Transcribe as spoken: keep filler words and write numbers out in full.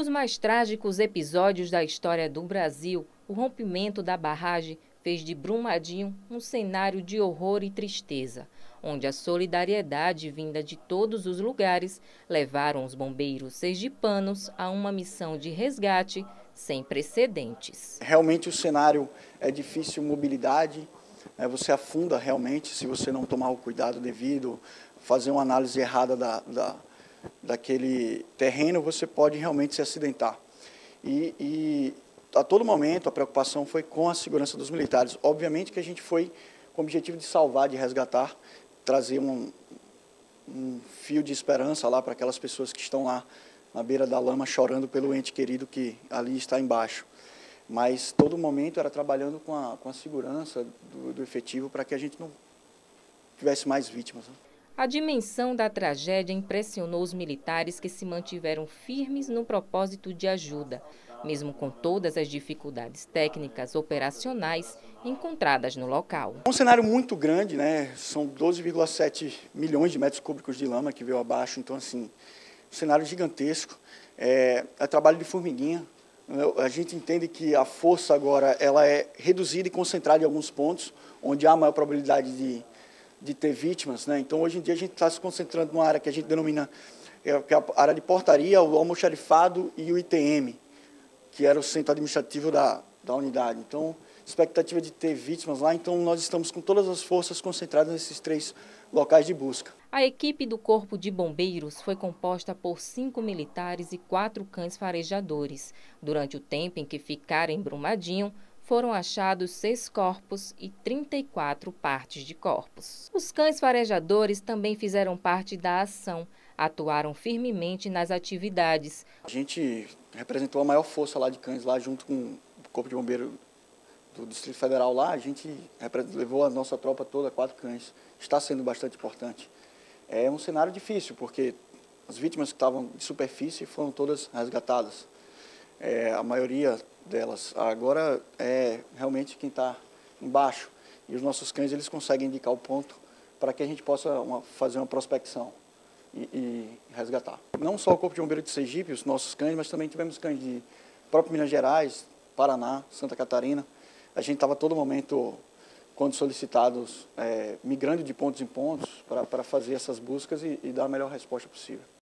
dos mais trágicos episódios da história do Brasil, o rompimento da barragem fez de Brumadinho um cenário de horror e tristeza, onde a solidariedade vinda de todos os lugares levaram os bombeiros sergipanos a uma missão de resgate sem precedentes. Realmente o cenário é difícil, mobilidade, é, você afunda realmente se você não tomar o cuidado devido, fazer uma análise errada da, da, daquele terreno, você pode realmente se acidentar. E, e a todo momento a preocupação foi com a segurança dos militares. Obviamente que a gente foi com o objetivo de salvar, de resgatar, trazer um, um fio de esperança lá para aquelas pessoas que estão lá na beira da lama chorando pelo ente querido que ali está embaixo. Mas todo momento era trabalhando com a, com a segurança do, do efetivo para que a gente não tivesse mais vítimas. A dimensão da tragédia impressionou os militares que se mantiveram firmes no propósito de ajuda, mesmo com todas as dificuldades técnicas operacionais encontradas no local. É um cenário muito grande, né? São doze vírgula sete milhões de metros cúbicos de lama que veio abaixo, então assim, um cenário gigantesco. É, é trabalho de formiguinha. A gente entende que a força agora ela é reduzida e concentrada em alguns pontos, onde há maior probabilidade de, de ter vítimas, né? Então, hoje em dia, a gente está se concentrando numa área que a gente denomina é, que é a área de portaria, o almoxarifado e o I T M, que era o centro administrativo da, da unidade. Então, expectativa de ter vítimas lá, então nós estamos com todas as forças concentradas nesses três locais de busca. A equipe do Corpo de Bombeiros foi composta por cinco militares e quatro cães farejadores. Durante o tempo em que ficaram em Brumadinho, foram achados seis corpos e trinta e quatro partes de corpos. Os cães farejadores também fizeram parte da ação, atuaram firmemente nas atividades. A gente representou a maior força lá de cães, lá junto com o Corpo de Bombeiro do Distrito Federal lá, a gente levou a nossa tropa toda, quatro cães. Está sendo bastante importante. É um cenário difícil, porque as vítimas que estavam de superfície foram todas resgatadas. É, a maioria delas. Agora é realmente quem está embaixo. E os nossos cães eles conseguem indicar o ponto para que a gente possa uma, fazer uma prospecção e, e resgatar. Não só o Corpo de Bombeiro de Sergipe, os nossos cães, mas também tivemos cães de próprio Minas Gerais, Paraná, Santa Catarina. A gente estava a todo momento, quando solicitados, é, migrando de pontos em pontos para fazer essas buscas e, e dar a melhor resposta possível.